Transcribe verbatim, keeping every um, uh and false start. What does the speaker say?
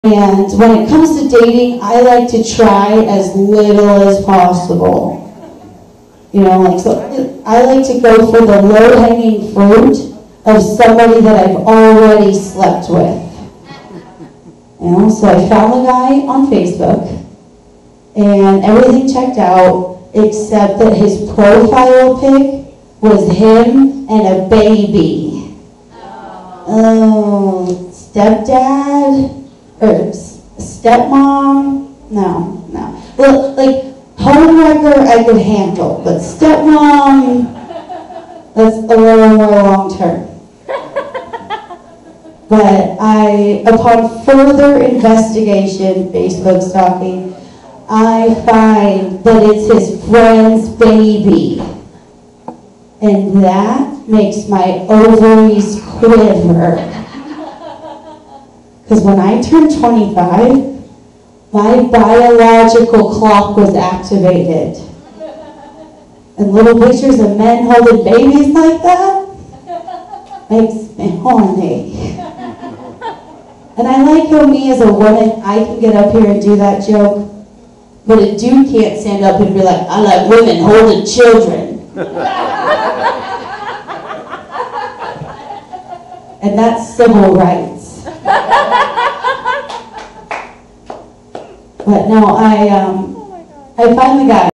And when it comes to dating, I like to try as little as possible. You know, like, so I like to go for the low-hanging fruit of somebody that I've already slept with. You know, so I found a guy on Facebook, and everything checked out, except that his profile pic was him and a baby. Oh, stepdad? Or stepmom? No, no. Well, like, homewrecker I could handle, but stepmom, that's a little more long term. But I, upon further investigation, Facebook stalking, I find that it's his friend's baby. And that makes my ovaries quiver. Because when I turned twenty-five, my biological clock was activated. And little pictures of men holding babies like that makes me horny. And I like how me as a woman, I can get up here and do that joke, but a dude can't stand up and be like, I like women holding children. And that's civil rights. But no, I um, I find the guy.